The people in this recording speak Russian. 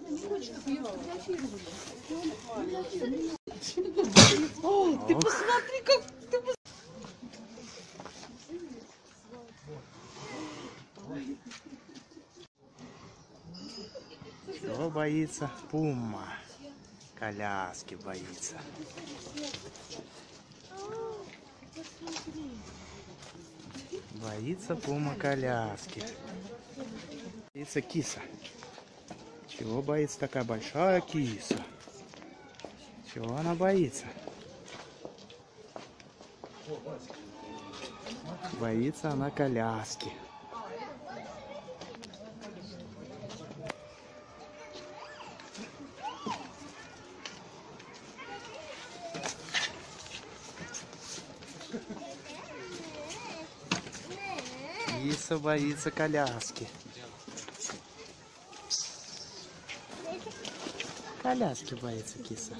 О, ты посмотри, как ты. Чего боится пума? Коляски боится. Боится пума коляски. Боится киса. Чего боится такая большая киса? Чего она боится? Боится она коляски. Киса боится коляски. Коляски боится киса.